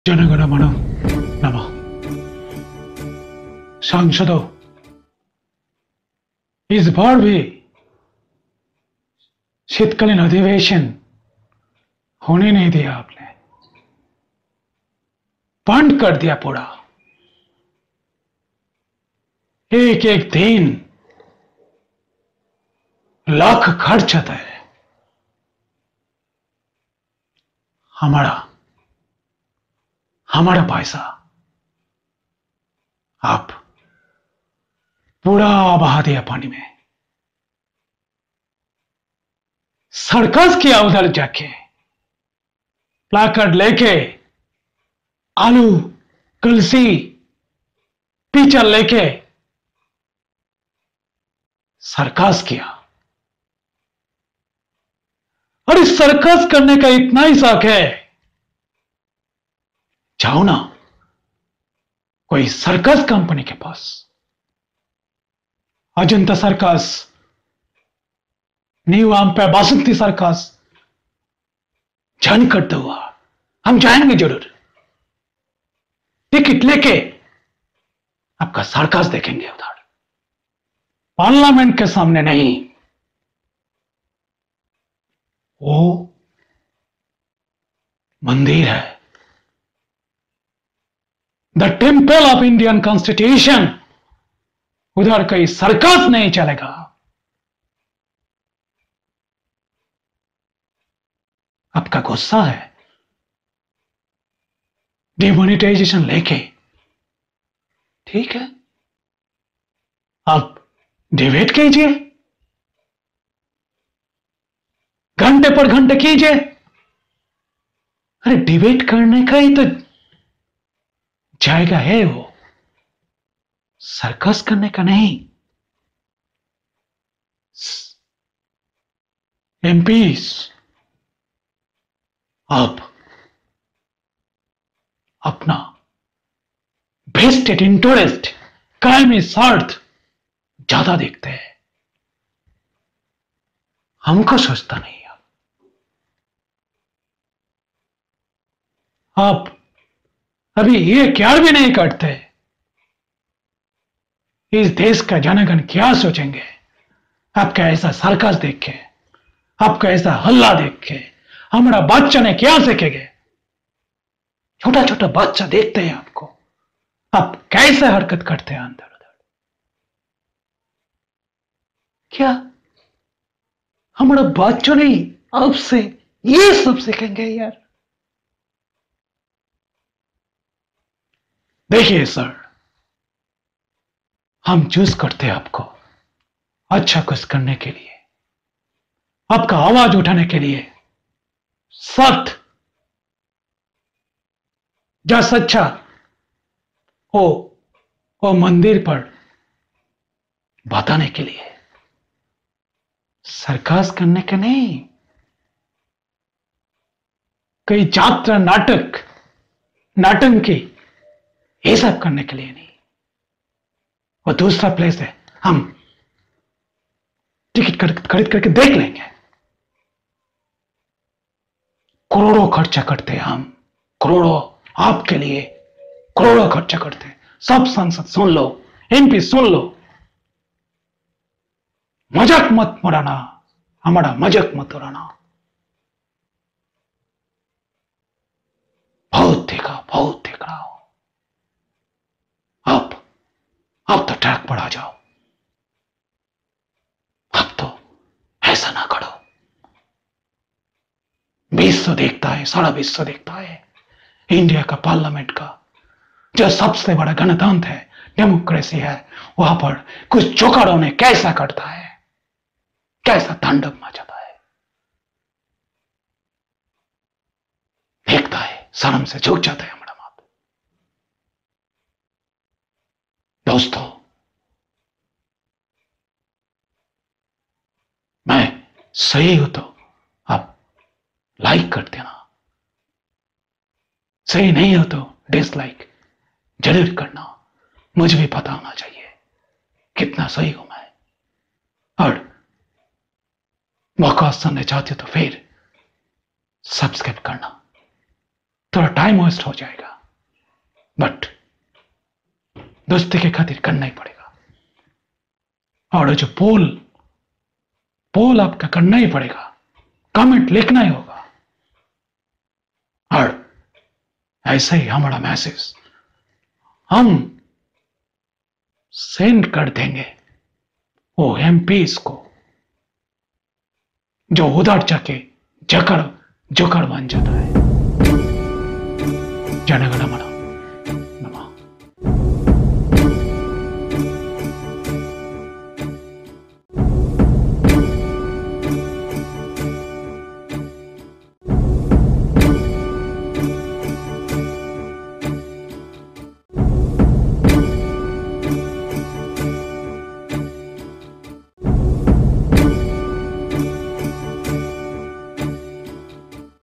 जनगणमन नमः। सांसदों, इस बार भी शीतकालीन अधिवेशन होने नहीं दिया आपने, बंद कर दिया पूरा। एक एक दिन लाख खर्च आता है। हमारा हमारा पैसा आप पूरा बहा दिया पानी में। सर्कस किया उधर जाके, प्लाकार्ड लेके, आलू कलसी पीचल लेके सर्कस किया। और इस सर्कस करने का इतना ही शौक है, जाओ ना कोई सर्कस कंपनी के पास। अजंता सर्कस, न्यू आमपे बासंती सर्कस ज्वाइन करते हुआ हम जाएंगे जरूर। टिकट लेके आपका सर्कस देखेंगे उधर, पार्लियामेंट के सामने नहीं। वो मंदिर है, the temple of Indian constitution. उधर कोई सर्कस नहीं चलेगा। आपका गुस्सा है डिमोनेटाइजेशन लेके, ठीक है, आप डिबेट कीजिए, घंटे पर घंटे कीजिए। अरे डिबेट करने का ही तो जायगा है, वो सर्कस करने का नहीं। एमपीस, आप अपना वेस्टेड इंटरेस्ट, कायमी स्वार्थ ज्यादा देखते हैं, हमको सोचता नहीं है। आप अभी ये क्या भी नहीं करते, इस देश का जनगण क्या सोचेंगे आपका ऐसा सर्कस देख के, आपका ऐसा हल्ला देख के। हमारा बच्चा ने क्या सीखेंगे? छोटा छोटा बच्चा देखते हैं आपको, आप कैसे हरकत करते हैं अंदर उधर। क्या हमारा बच्चों ने आपसे ये सब सीखेंगे यार? देखिए सर, हम चूज करते हैं आपको अच्छा कुछ करने के लिए, आपका आवाज उठाने के लिए। सत्य जो सच्चा वो मंदिर पर बताने के लिए, सर्कस करने के नहीं। कोई यात्रा नाटक नाटंकी ये सब करने के लिए नहीं। वो दूसरा प्लेस है, हम टिकट खरीद करके देख लेंगे। करोड़ों खर्चा करते हैं हम, करोड़ों आपके लिए करोड़ों खर्चा करते हैं। सब सांसद सुन लो, एमपी सुन लो, मजाक मत उड़ाना, हमारा मजाक मत उड़ाना। बहुत देख रहा हूं। आप तो ट्रैक पर आ जाओ। अब तो ऐसा ना करो। विश्व देखता है, सारा विश्व देखता है इंडिया का पार्लियामेंट का जो सबसे बड़ा गणतंत्र है, डेमोक्रेसी है, वहां पर कुछ चौकारों ने कैसा करता है, कैसा तांडव मचाता है, देखता है, शर्म से झुक जाता है हमारा माथ। दोस्तों, मैं सही हूं तो आप लाइक कर देना, सही नहीं हो तो डिसलाइक जरूर करना। मुझे भी पता होना चाहिए कितना सही हूं मैं। और मौका सुनने चाहते हो तो फिर सब्सक्राइब करना, थोड़ा टाइम वेस्ट हो जाएगा। बट दोस्ती के खातिर करना ही पड़ेगा। और वो जो पोल पोल आपका करना ही पड़ेगा, कमेंट लिखना ही होगा। और ऐसा ही हमारा मैसेज हम सेंड कर देंगे वो एमपीज को जो उधर जाके जकड़ जुकड़ बन जाता है। जनगण मन